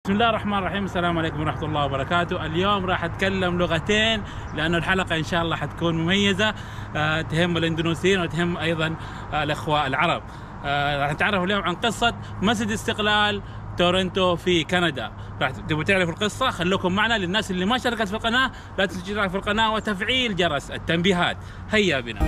بسم الله الرحمن الرحيم. السلام عليكم ورحمة الله وبركاته. اليوم راح أتكلم لغتين لأنه الحلقة إن شاء الله حتكون مميزة، تهم الإندونيسيين وتهم أيضا الأخوة العرب. راح نتعرف اليوم عن قصة مسجد استقلال تورنتو في كندا. راح تبغوا تعرفوا القصة، خلوكم معنا. للناس اللي ما شاركت في القناة لا تنسوا الاشتراك في القناة وتفعيل جرس التنبيهات. هيا بنا.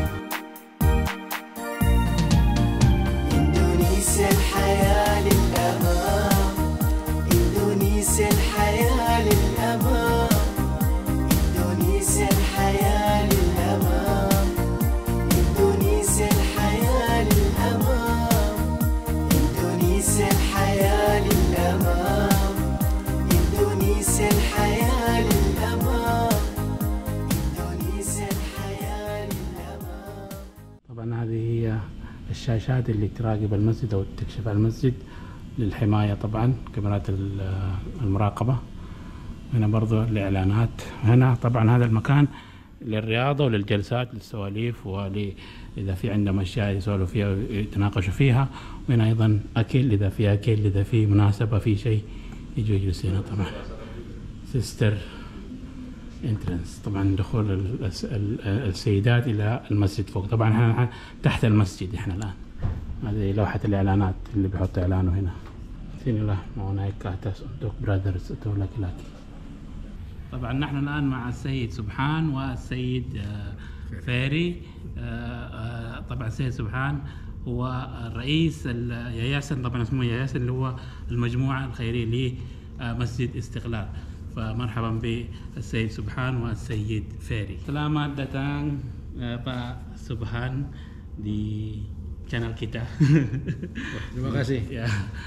إندونيسيا الحياة للأمام، إندونيسيا الحياة للأمام، إندونيسيا الحياة للأمام، إندونيسيا الحياة للأمام، إندونيسيا الحياة للأمام، إندونيسيا الحياة للأمام، إندونيسيا الحياة للأمام. طبعا هذه هي الشاشات اللي تراقب المسجد أو تكشف عن المسجد للحماية، طبعا كاميرات المراقبة. هنا برضو الإعلانات. هنا طبعا هذا المكان للرياضة وللجلسات للسواليف، إذا في عندهم أشياء يسولوا فيها ويتناقشوا فيها. وهنا أيضا أكل، إذا في أكل، إذا في مناسبة، في شيء يجوا يجلسوا هنا. طبعا سيستر انترنس، طبعا دخول السيدات إلى المسجد فوق. طبعا احنا تحت المسجد احنا الآن. هذه لوحة الإعلانات اللي بيحط إعلانه هنا. سين الله هناك كاتس دوك براذرز تولاك لاكي. طبعا نحن الآن مع السيد سبحان والسيد فيري. طبعا السيد سبحان هو الرئيس ياسن، طبعا اسمه ياسن، اللي هو المجموعة الخيرية لمسجد استقلال. فمرحبا بالسيد سبحان والسيد فيري. Selamat datang Pak Subhan di channel kita. Terima kasih. Ya.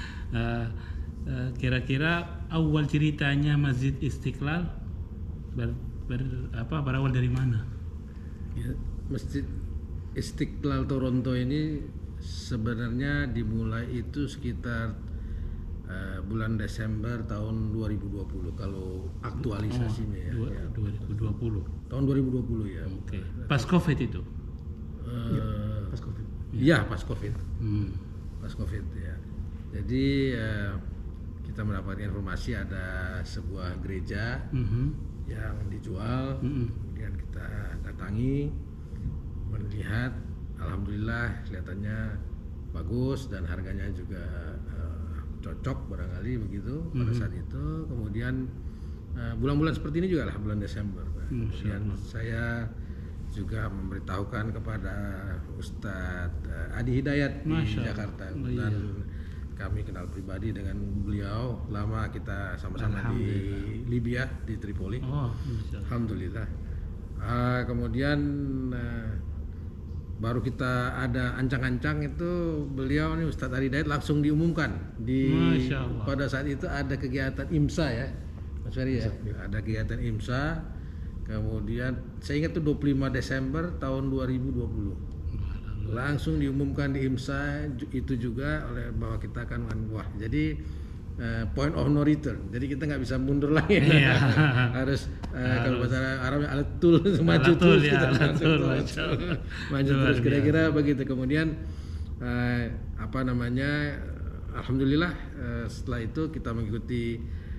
Kira-kira awal ceritanya Masjid Istiqlal berawal dari mana? Ya, Masjid Istiqlal Toronto ini sebenarnya dimulai itu sekitar bulan Desember tahun 2020 kalau aktualisasinya ya. 2020. Tahun 2020 ya. Oke. Pas Covid itu. Pas Covid. Iya, pas Covid. Pas Covid ya. Jadi kita mendapatkan informasi ada sebuah gereja yang dijual. Kemudian kita datangi, melihat, alhamdulillah kelihatannya bagus dan harganya juga cocok barangkali begitu pada saat itu. Kemudian bulan-bulan seperti ini juga lah, bulan Desember. Kemudian saya juga memberitahukan kepada Ustadz Adi Hidayat di Jakarta. Dan kami kenal pribadi dengan beliau, lama kita sama-sama di Libya, di Tripoli. Alhamdulillah. Kemudian baru kita ada ancang-ancang itu, beliau nih Ustadz Adi Hidayat langsung diumumkan pada saat itu ada kegiatan IMSA ya Mas Ferry ya. Ada kegiatan IMSA. Kemudian saya ingat itu 25 Desember tahun 2020 langsung diumumkan di IMSA itu juga oleh bahwa kita akan wah, jadi point of no return, jadi kita nggak bisa mundur lagi. harus kalau bahasa Arabnya alatul, maju terus kita maju terus, kira-kira begitu. Kemudian alhamdulillah setelah itu kita mengikuti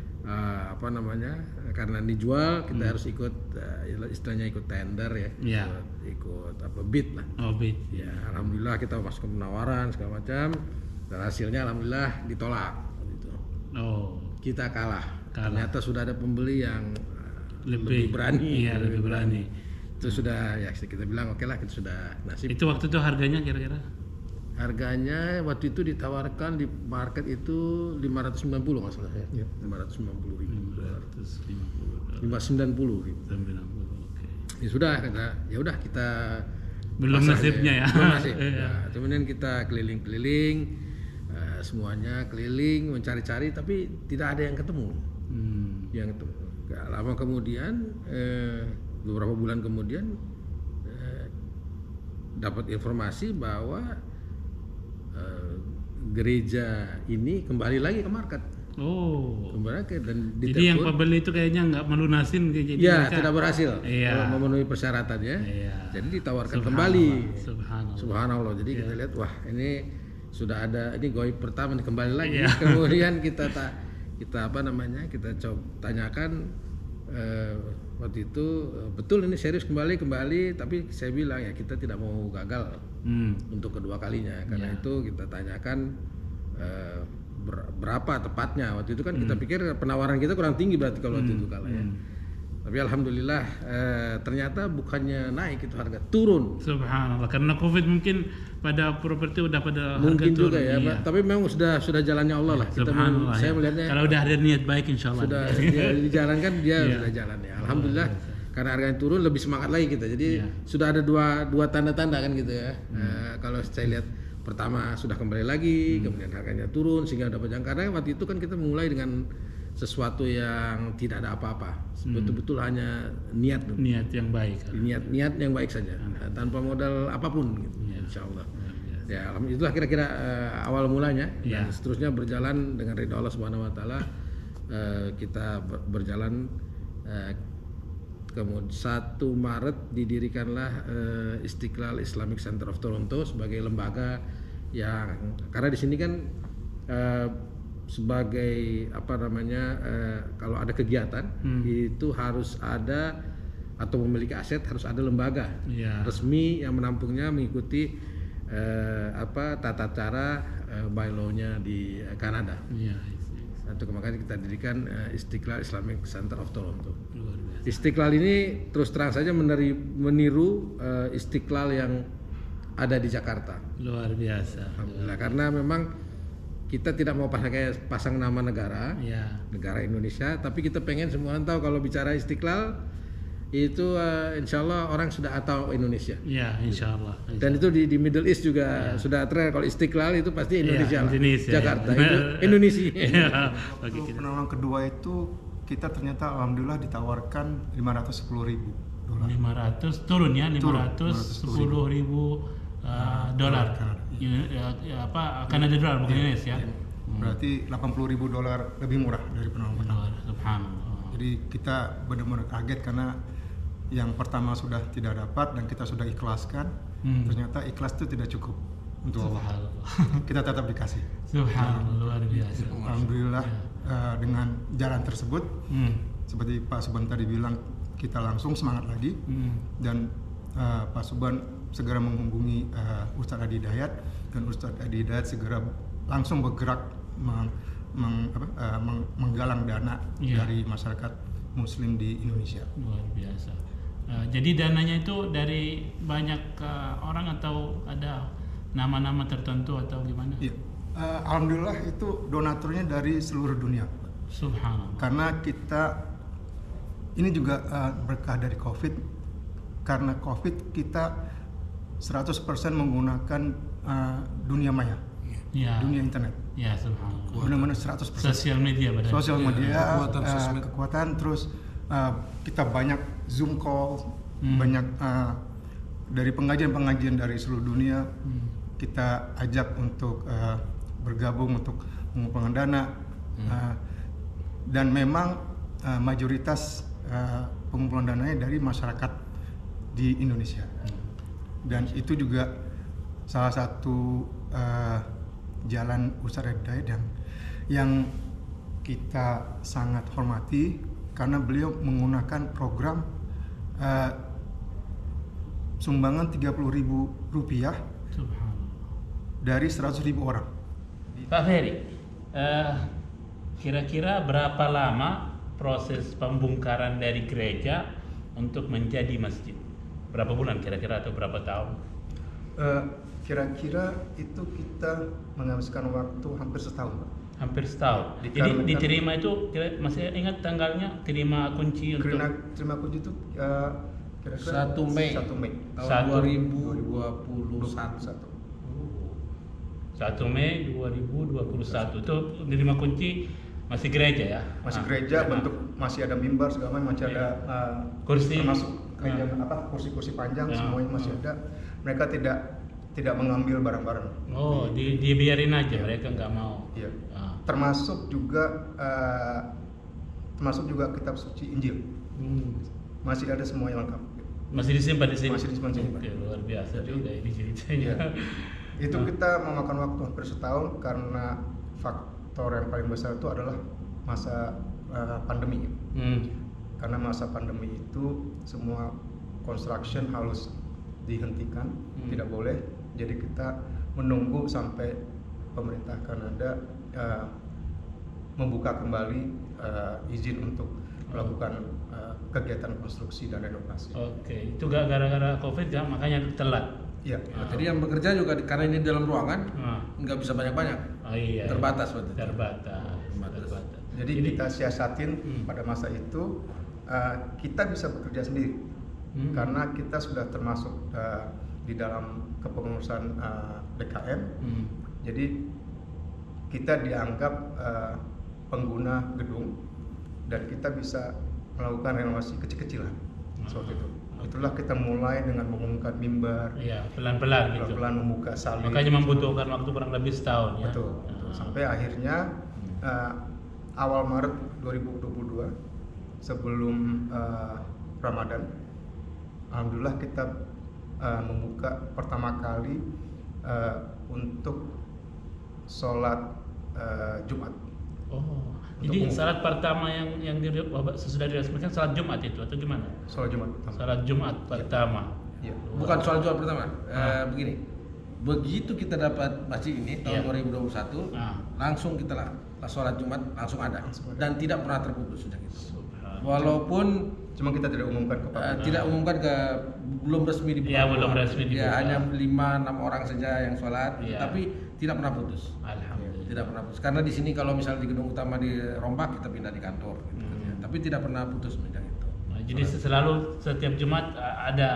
karena dijual kita harus ikut istilahnya ikut tender ya, ikut bid lah. Bid ya. Alhamdulillah kita masuk ke penawaran segala macam dan hasilnya alhamdulillah ditolak. Kita kalah. Ternyata sudah ada pembeli yang lebih berani. Iya, lebih berani. Itu sudah ya kita bilang oke lah, kita sudah nasib. Itu waktu itu harganya kira-kira? Harganya waktu itu ditawarkan di market itu 590 nggak salah ya. 590 ribu. 590 ribu. Oke. Ya sudah kita belum nasibnya ya. Belum nasib. Nah, kemudian kita keliling-keliling. Semuanya keliling mencari-cari tapi tidak ada yang ketemu. Gak lama kemudian beberapa bulan kemudian dapat informasi bahwa gereja ini kembali lagi ke market. Kembali dan jadi yang pembeli itu kayaknya nggak melunasin gitu. Ya, tidak berhasil memenuhi persyaratannya. Jadi ditawarkan kembali. Subhanallah. Jadi kita lihat wah ini sudah ada, ini goib pertama kembali lagi. Kemudian kita kita coba tanyakan waktu itu betul ini serius kembali, tapi saya bilang ya kita tidak mau gagal untuk kedua kalinya, karena itu kita tanyakan berapa tepatnya. Waktu itu kan kita pikir penawaran kita kurang tinggi berarti kalau waktu itu kalah ya. Tapi alhamdulillah ternyata bukannya naik itu harga, turun. Subhanallah, karena Covid mungkin pada properti udah pada mungkin harga turun. Juga ya, Pak. Tapi memang sudah jalannya Allah lah. Subhanallah. Saya melihatnya kalau udah ada niat baik insyaallah. Sudah dia dijalankan, dia sudah jalan ya. Alhamdulillah. Karena harganya turun lebih semangat lagi kita. Jadi sudah ada dua tanda-tanda kan gitu ya. Kalau saya lihat pertama sudah kembali lagi, kemudian harganya turun sehingga dapat jangka. Karena waktu itu kan kita memulai dengan sesuatu yang tidak ada apa-apa, betul-betul hanya niat yang baik, niat yang baik saja, tanpa modal apapun gitu. Insyaallah ya, itulah kira-kira awal mulanya dan seterusnya berjalan dengan ridha Allah Subhanahu Wa Taala. Kita berjalan kemudian 1 Maret didirikanlah Istiqlal Islamic Center of Toronto sebagai lembaga yang, karena di sini kan sebagai kalau ada kegiatan itu harus ada atau memiliki aset, harus ada lembaga resmi yang menampungnya, mengikuti tata cara bylaw-nya di Kanada. Itu makanya kita dirikan Istiqlal Islamic Center of Toronto. Istiqlal ini terus terang saja meniru Istiqlal yang ada di Jakarta. Luar biasa. Alhamdulillah, karena memang kita tidak mau pasang nama negara, negara Indonesia, tapi kita pengen semua tahu kalau bicara Istiqlal itu insya Allah orang sudah tahu Indonesia. Ya, insya Allah. Dan itu di Middle East juga sudah tren, kalau Istiqlal itu pasti Indonesia, Jakarta itu Indonesia. Penawaran kedua itu kita ternyata alhamdulillah ditawarkan $510.000. 500 turun ya, $510.000 dolar. Kanada dolar bukan Indonesia ya. Berarti $80.000 lebih murah dari penawaran pertama. Subhanallah. Jadi kita benar-benar kaget karena yang pertama sudah tidak dapat dan kita sudah ikhlaskan. Ternyata ikhlas itu tidak cukup untuk Allah. Kita tetap dikasih. Subhanallah, luar biasa. Alhamdulillah dengan jalan tersebut seperti Pak Subhan tadi bilang, kita langsung semangat lagi dan Pak Subhan segera menghubungi Ustadz Adi Hidayat, dan Ustadz Adi Hidayat segera langsung bergerak menggalang dana dari masyarakat Muslim di Indonesia. Luar biasa. Jadi dananya itu dari banyak orang atau ada nama-nama tertentu atau gimana? Iya. Alhamdulillah itu donaturnya dari seluruh dunia. Subhanallah. Karena kita ini juga berkah dari COVID. Karena COVID kita 100% menggunakan dunia maya, dunia internet. Ya, subhanallah. Benar-benar 100%. Sosial media, kekuatan, terus kita banyak Zoom call, banyak dari pengajian dari seluruh dunia kita ajak untuk bergabung untuk mengumpulkan dana, dan memang mayoritas pengumpulan dananya dari masyarakat di Indonesia. Dan itu juga salah satu jalan Ustadz Adi Hidayat yang kita sangat hormati, karena beliau menggunakan program sumbangan Rp30.000 dari 100.000 orang. Pak Ferry, kira-kira berapa lama proses pembongkaran dari gereja untuk menjadi masjid? Berapa bulan kira-kira atau berapa tahun? Kira-kira itu kita menghabiskan waktu hampir setahun, Pak. Hampir setahun. Jadi diterima itu, masih ingat tanggalnya? Terima kunci untuk? Terima kunci itu 1 kira-kira Mei 1 Mei tahun 2021. 1 Mei 2021 itu terima kunci masih gereja ya? Masih gereja, bentuk masih ada mimbar segala macam, masih ada kursi, termasuk kursi-kursi panjang, semuanya masih ada. Mereka tidak mengambil barang-barang. Oh, dibiarin aja, mereka nggak mau. Iya. Termasuk juga kitab suci Injil. Masih ada semuanya lengkap. Masih disimpan di sini. Masih disimpan di sini. Oke, luar biasa juga ini ceritanya. Itu kita memakan waktu hampir setahun karena faktor yang paling besar itu adalah masa pandemi. Karena masa pandemi itu semua construction harus dihentikan, tidak boleh. Jadi kita menunggu sampai pemerintah Kanada membuka kembali izin untuk melakukan kegiatan konstruksi dan renovasi. Oke, itu gara-gara COVID ya, makanya telat. Iya. Jadi yang bekerja juga karena ini dalam ruangan nggak bisa banyak-banyak. Oh, iya. Terbatas waktu itu. Terbatas. Jadi kita siasatin pada masa itu kita bisa bekerja sendiri karena kita sudah termasuk di dalam kepengurusan DKM. Jadi kita dianggap pengguna gedung dan kita bisa melakukan renovasi kecil-kecilan seperti itu. Itulah kita mulai dengan mengumumkan mimbar. Iya, pelan-pelan gitu. Pelan-pelan membuka salib. Makanya membutuhkan waktu kurang lebih setahun ya. Betul. Sampai akhirnya awal Maret 2022 sebelum Ramadan, alhamdulillah kita membuka pertama kali untuk sholat Jumat. Oh, jadi salat pertama yang sudah diresmikan salat Jumat itu atau gimana? Sholat Jumat pertama. Salat Jumat pertama. Iya. Bukan soal jual pertama. Begini, begitu kita dapat masjid ini tahun 2021, langsung kita sholat Jumat langsung ada dan tidak pernah terputus sejak itu. Walaupun cuma kita tidak umumkan ke publik. tidak umumkan belum resmi dibuka. Ya, belum resmi dibuka. Ya, hanya 5-6 orang saja yang sholat, tapi tidak pernah putus. Alhamdulillah. Tidak pernah putus. Karena di sini kalau misalnya di gedung utama dirombak, kita pindah di kantor. Gitu, ya. Tapi tidak pernah putus sejak itu. Nah, jadi selalu setiap Jumat ada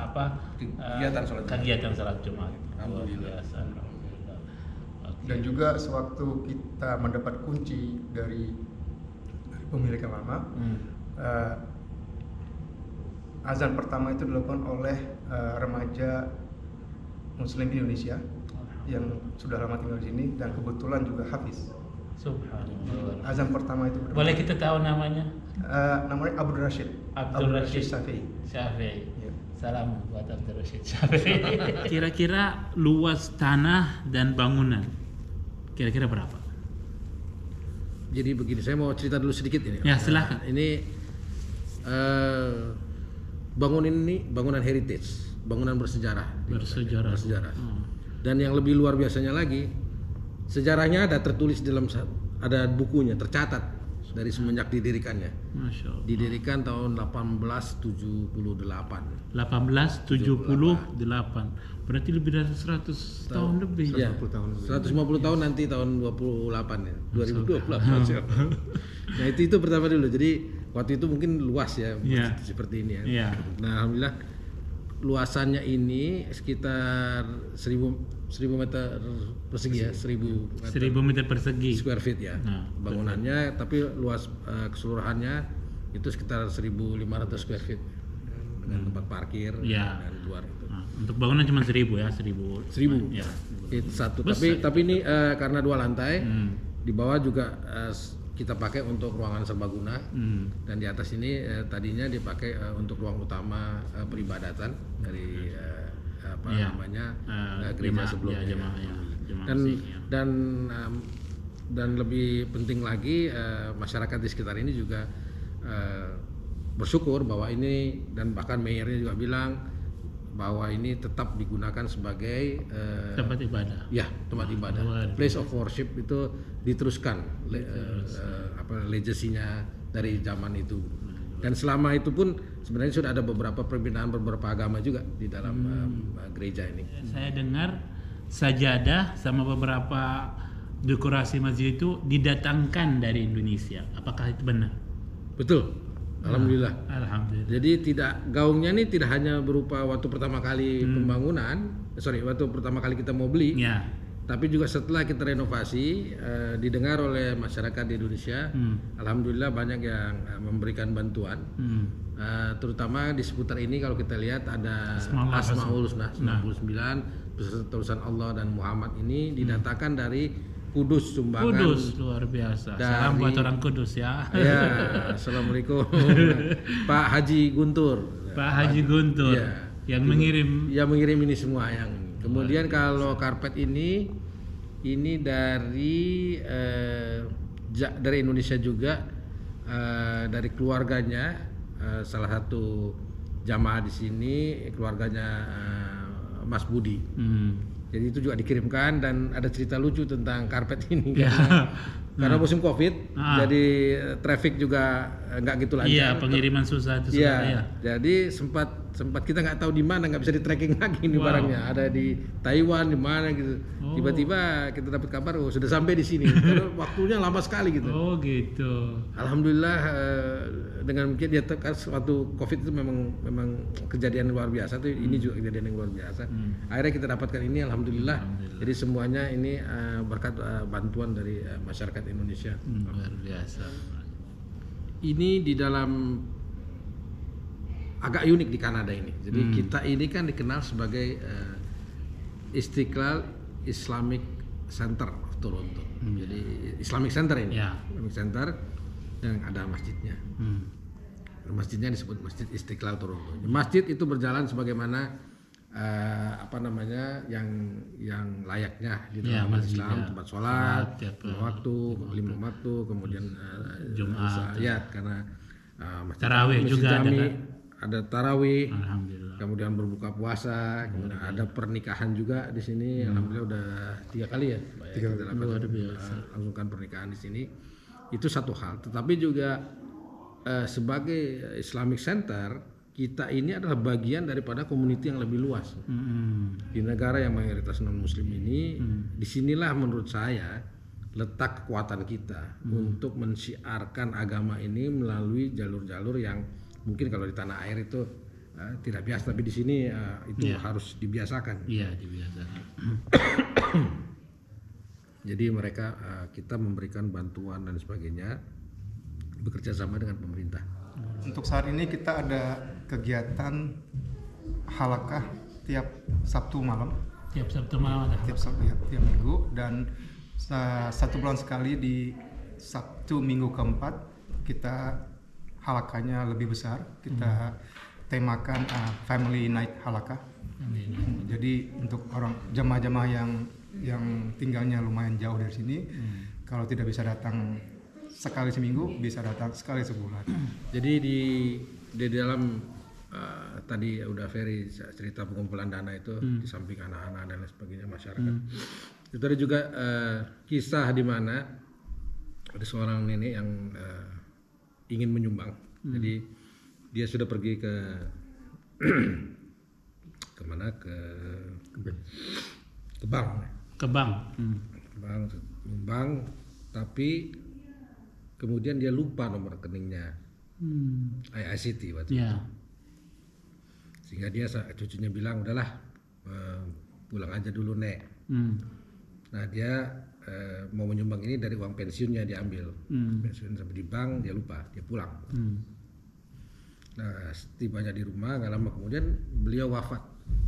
kegiatan salat Jumat. Alhamdulillah. Alhamdulillah. Okay. Dan juga sewaktu kita mendapat kunci dari pemilik yang lama, azan pertama itu dilakukan oleh remaja Muslim Indonesia yang sudah lama tinggal di sini dan kebetulan juga hafiz. Subhanallah. Azan pertama itu boleh kita tahu namanya? Namanya Abdul Rashid. Abdul Rashid Syafi'i. Ya. Salam buat Abdul Rashid Syafi'i. Kira-kira luas tanah dan bangunan kira-kira berapa? Jadi begini, saya mau cerita dulu sedikit ini. Ya, silakan. Ini bangunan heritage, bangunan bersejarah. Bersejarah. Dan yang lebih luar biasanya lagi, sejarahnya ada tertulis ada bukunya, tercatat dari semenjak didirikannya. Masya Allah. Didirikan tahun 1878. 1878. Berarti lebih dari 100 tahun lebih. Ya, 150 tahun nanti tahun 28 ya. 2028. Nah, itu pertama dulu. Jadi waktu itu mungkin luas ya, seperti ini ya. Nah, alhamdulillah luasannya ini sekitar 1000 meter persegi ya, 1000 meter persegi square feet ya. Bangunannya, tapi luas keseluruhannya itu sekitar 1500 square feet dengan tempat parkir dan luar itu. Untuk bangunan cuma 1000 ya, 1000. Ya. Itu satu. Tapi ini karena 2 lantai, di bawah juga kita pakai untuk ruangan serbaguna, dan di atas ini tadinya dipakai untuk ruang utama peribadatan dari gereja sebelumnya. Dan lebih penting lagi, masyarakat di sekitar ini juga bersyukur bahwa ini, dan bahkan mayornya juga bilang bahwa ini tetap digunakan sebagai tempat ibadah. Ya, tempat ibadah. Place of worship itu diteruskan legasinya dari zaman itu. Dan selama itu pun sebenarnya sudah ada beberapa perbedaan beberapa agama juga di dalam gereja ini. Saya dengar sajadah sama beberapa dekorasi masjid itu didatangkan dari Indonesia. Apakah itu benar? Betul. Alhamdulillah. Jadi gaungnya ini tidak hanya berupa waktu pertama kali waktu pertama kali kita mau beli, tapi juga setelah kita renovasi, didengar oleh masyarakat di Indonesia. Alhamdulillah banyak yang memberikan bantuan, terutama di seputar ini. Kalau kita lihat ada Asmaul Husna 99 tulisan Allah dan Muhammad ini didatangkan dari Kudus, sumbangan Kudus, luar biasa. Salam buat orang Kudus ya. Ya, assalamualaikum. Pak Haji Guntur. Pak Haji Guntur yang mengirim ini semua. Yang kemudian kalau karpet ini dari dari Indonesia juga, dari keluarganya, salah satu jamaah di sini keluarganya Mas Budi. Jadi itu juga dikirimkan, dan ada cerita lucu tentang karpet ini karena musim Covid, jadi traffic juga nggak gitu lancar. Iya, pengiriman susah itu Iya, jadi sempat kita nggak tahu di mana, nggak bisa di tracking lagi ini barangnya, ada di Taiwan di mana gitu. Tiba-tiba kita dapat kabar, sudah sampai di sini. Karena waktunya lama sekali gitu. Oh gitu. Alhamdulillah, dengan mungkin dia kan waktu Covid itu memang kejadian luar biasa tuh. Ini juga kejadian yang luar biasa. Akhirnya kita dapatkan ini, alhamdulillah. Jadi semuanya ini berkat bantuan dari masyarakat Indonesia. Luar biasa. Ini di dalam agak unik di Kanada ini. Jadi kita ini kan dikenal sebagai Istiqlal Islamic Center of Toronto. Jadi Islamic Center ini, Islamic Center, dan ada masjidnya. Masjidnya disebut Masjid Istiqlal Toronto. Masjid itu berjalan sebagaimana yang layaknya di dalam Islam, tempat sholat, lima waktu, kemudian Jumat, karena tarawih juga ada tarawih, alhamdulillah. Kemudian berbuka puasa, kemudian ada pernikahan juga di sini. Alhamdulillah udah 3 kali ya, kita langsungkan pernikahan di sini. Itu satu hal. Tetapi juga sebagai Islamic Center, kita ini adalah bagian daripada community yang lebih luas. Di negara yang mayoritas non Muslim ini, disinilah menurut saya letak kekuatan kita untuk mensiarkan agama ini melalui jalur-jalur yang mungkin kalau di tanah air itu tidak biasa, tapi di sini itu harus dibiasakan. Iya, dibiasakan. Jadi mereka kita memberikan bantuan dan sebagainya, bekerja sama dengan pemerintah. Untuk saat ini kita ada kegiatan halakah tiap Sabtu malam. Tiap Sabtu malam ada. Tiap minggu, dan 1 bulan sekali di Sabtu minggu keempat kita halakanya lebih besar. Kita temakan Family Night Halakah. Jadi untuk orang jamaah-jamaah yang tinggalnya lumayan jauh dari sini, kalau tidak bisa datang sekali seminggu, bisa datang sekali sebulan. Jadi di dalam tadi udah Ferry cerita pengumpulan dana itu, di samping anak-anak dan lain sebagainya, masyarakat. Itu ada juga kisah di mana ada seorang nenek yang ingin menyumbang. Jadi dia sudah pergi ke kemana, ke bank. Ke bank. Bank, tapi kemudian dia lupa nomor rekeningnya ICT waktu itu. Sehingga dia cucunya bilang, udahlah pulang aja dulu Nek. Nah dia mau menyumbang ini dari uang pensiunnya diambil. Pensiun sampai di bank, dia lupa, dia pulang. Nah tibanya di rumah, gak lama kemudian beliau wafat.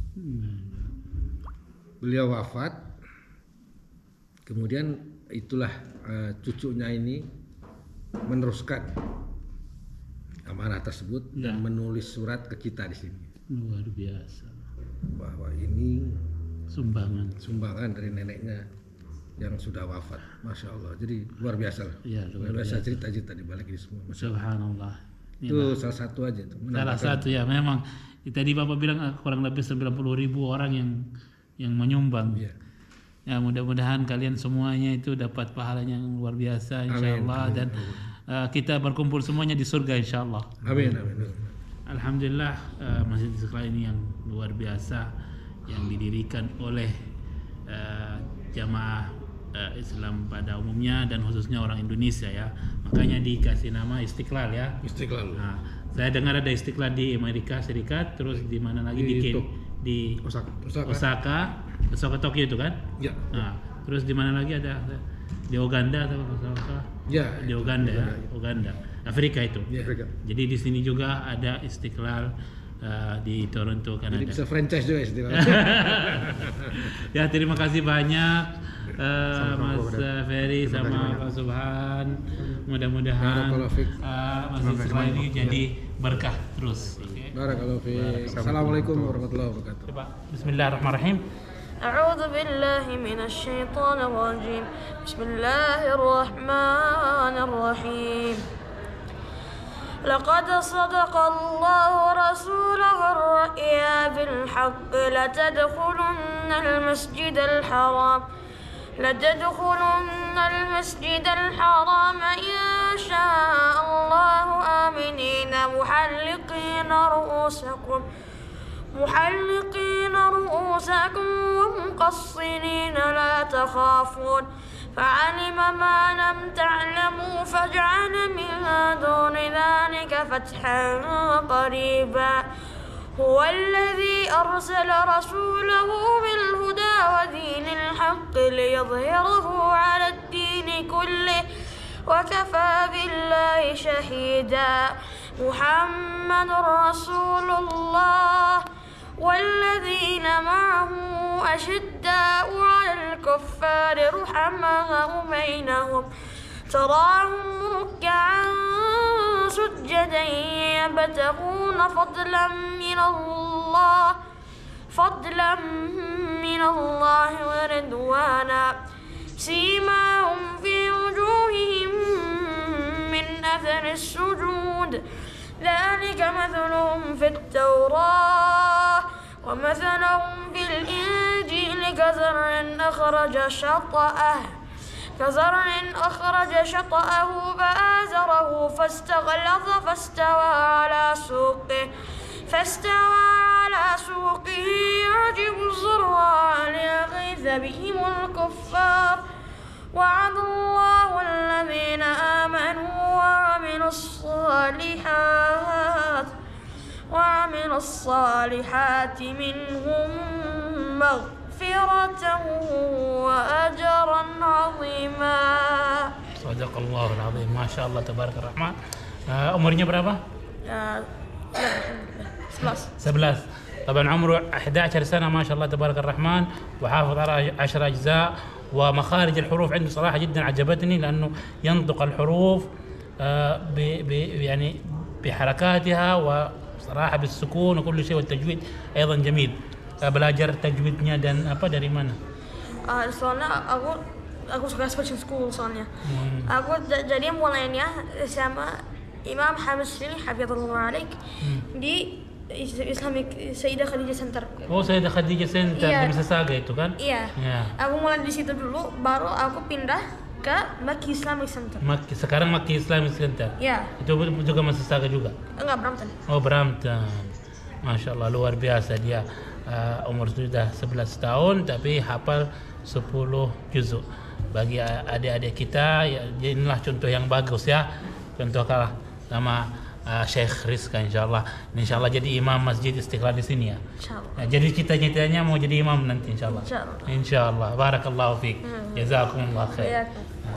Kemudian itulah cucunya ini meneruskan amanah tersebut dan menulis surat ke kita di sini. Luar biasa. Bahwa ini sumbangan dari neneknya yang sudah wafat. Masya Allah. Jadi luar biasa lah. Ya, luar biasa cerita-cerita di balik ini semua. Subhanallah. Itu salah satu aja. Salah satu ya. Memang tadi Bapak bilang kurang lebih 90.000 orang yang menyumbang. Ya, mudah-mudahan kalian semuanya itu dapat pahalanya yang luar biasa insyaallah, dan kita berkumpul semuanya di surga insyaallah. Amin. Alhamdulillah, Masjid Istiqlal ini yang luar biasa yang didirikan oleh jamaah Islam pada umumnya dan khususnya orang Indonesia ya. Makanya dikasih nama Istiqlal ya. Istiqlal. Nah, saya dengar ada Istiqlal di Amerika Serikat, terus di mana lagi di Osaka, Tokyo itu kan? Ya. Nah, terus di mana lagi ada di Uganda atau apa? Ya. Di Uganda ya, Uganda. Afrika itu. Ya. Jadi di sini juga ada Istiqlal di Toronto, Kanada. Jadi bisa franchise juga Istiqlal. Ya, terima kasih banyak Mas Ferry sama Pak Subhan. Mudah-mudahan Masjid Istiqlal ini jadi berkah terus. Barakallahu fiik. Assalamualaikum warahmatullahi wabarakatuh. Bismillahirrahmanirrahim. أعوذ بالله من الشيطان الرجيم. بسم الله الرحمن الرحيم. لقد صدق الله رسوله الرؤيا بالحق لتدخلن المسجد الحرام إن شاء الله آمنين محلقين رؤوسكم ومقصرين لا تخافون فعلم ما لم تعلموا فجعل من دون ذلك فتحا قريبا. هو الذي أرسل رسوله بالهدى ودين الحق ليظهره على الدين كله وكفى بالله شهيدا. محمد رسول الله والذين معه أشداء على الكفار رحماء بينهم تراهم ركعا سجدا يبتغون فضلا من الله ورضوانا سيماهم في وجوههم من أثر السجود ذلك مثلهم في التوراة ومثلهم في الإنجيل كزرع أخرج شطأه فآزره فاستغلظ فاستوى على سوقه يعجب الزراع ليغيظ بهم الكفار. وعد الله الذين آمنوا وعملوا الصالحات منهم مغفرة وأجرا عظيما. صدق الله العظيم. ما شاء الله تبارك الرحمن. Umurnya berapa? 11. طبعا عمره 11 سنة ما شاء الله تبارك الرحمن وحافظ على 10 أجزاء ومخارج الحروف عنده صراحة جدا عجبتني لأنه ينطق الحروف يعني بحركاتها وصراحة بالسكون وكل شيء والتجويد أيضا جميل. Belajar tajwidnya dan apa dari mana? Soalnya aku suka speech school soalnya. Aku jadi mulainya sama Imam Hamzli Hafizullah Alaik di Islamic Sayyidah Khadijah Center. Oh, Sayyidah Khadijah Center di Mississauga itu kan? Iya. Aku mulai di situ dulu, baru aku pindah ke Makki Islamic Center. Sekarang Makki Islamic Center. Iya. Itu juga Mississauga juga? Enggak, Brampton. Oh, Brampton. Masya Allah, luar biasa dia. Umur sudah 11 tahun tapi hafal 10 juzuk. Bagi adik-adik kita ya, inilah contoh yang bagus ya. Contoh kalah sama Syekh Rizka insyaallah jadi imam Masjid Istiqlal di sini ya. Insyaallah. Nah, jadi cita-citanya mau jadi imam nanti insyaallah. Insyaallah. Barakallahu fiik. Jazakumullah khair.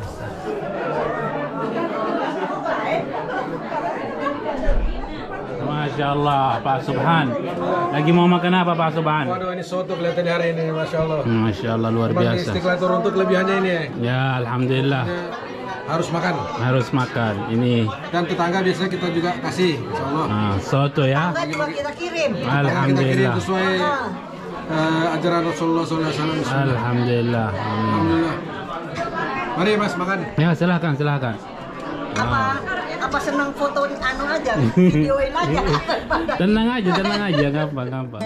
Masya Allah, Pak Subhan. Lagi mau makan apa Pak Subhan? Waduh, ini soto kelihatan hari ini, Masya Allah. Masya Allah, luar biasa. Istiqlal turun untuk kelebihannya ini. Ya, alhamdulillah. Harus makan. Harus makan. Ini. Dan tetangga biasanya kita juga kasih, Insya Allah. Soto ya. Kita kirim. Alhamdulillah. Kita kirim sesuai ajaran Rasulullah SAW. Alhamdulillah. Alhamdulillah. Mari Mas makan. Ya, silakan. Apa senang fotoin aja, videoin aja. Tenang aja, gampang.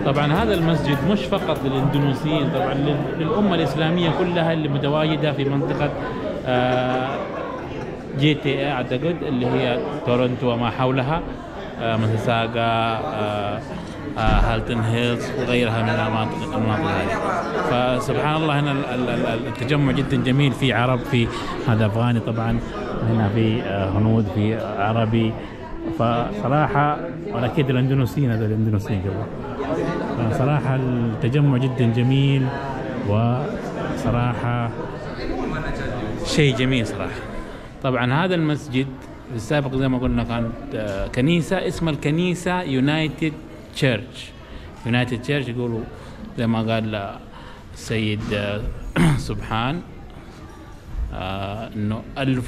طبعا هذا المسجد مش فقط للاندونيسيين، طبعا للأمة الإسلامية كلها اللي متواجدة في منطقة GTA أعتقد اللي هي تورنتو وما حولها، مسيساغا، هالتون هيلز وغيرها من المناطق هذه. فسبحان الله هنا التجمع جدا جميل، في عرب، في هذا أفغاني طبعا، هنا في هنود، في عربي. فصراحة أكيد الأندونيسيين، هذول الأندونيسيين قبل. فصراحة التجمع جدا جميل، وصراحة شيء جميل صراحة. طبعا هذا المسجد في السابق زي ما قلنا كانت كنيسة اسمها الكنيسة يونايتد تشيرش. يونايتد تشيرش يقولوا زي ما قال السيد سبحان انه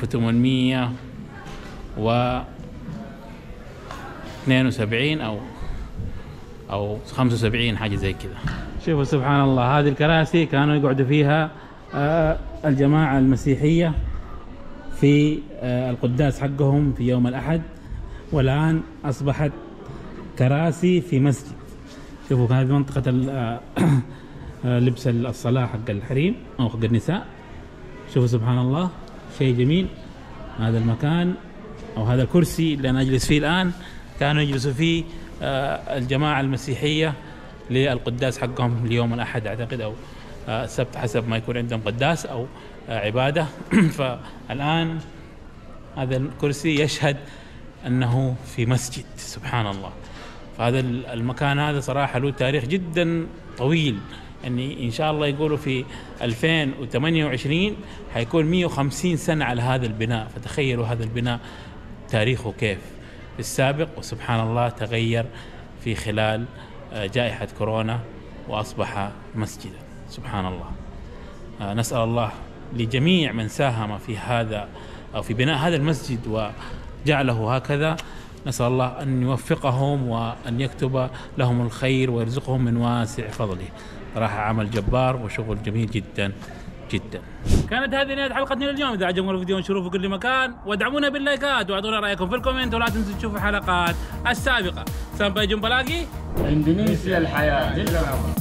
1872 او 75 حاجة زي كذا. شوفوا سبحان الله، هذه الكراسي كانوا يقعدوا فيها الجماعة المسيحية في القداس حقهم في يوم الأحد، والآن أصبحت كراسي في مسجد. شوفوا هذه منطقة لبس الصلاة حق الحريم أو حق النساء. شوفوا سبحان الله، شيء جميل. هذا المكان أو هذا الكرسي اللي أنا أجلس فيه الآن كانوا يجلسوا فيه الجماعة المسيحية للقداس حقهم ليوم الأحد أعتقد، أو السبت حسب ما يكون عندهم قداس أو عبادة. فالآن هذا الكرسي يشهد أنه في مسجد. سبحان الله. فهذا المكان هذا صراحة له تاريخ جدا طويل، يعني إن شاء الله يقولوا في 2028 حيكون 150 سنة على هذا البناء. فتخيلوا هذا البناء تاريخه كيف في السابق، وسبحان الله تغير في خلال جائحة كورونا وأصبح مسجدا. سبحان الله. نسأل الله لجميع من ساهم في هذا أو في بناء هذا المسجد وجعله هكذا، نسأل الله أن يوفقهم وأن يكتب لهم الخير ويرزقهم من واسع فضله. صراحة عمل جبار وشغل جميل جدا جدا. كانت هذه نهاية حلقتنا اليوم. إذا عجبكم الفيديو انشروه في كل مكان، وادعمونا باللايكات، واعطونا رأيكم في الكومنت، ولا تنسوا تشوفوا الحلقات السابقة. سامباي جمبلاقي، اندونيسيا الحياة.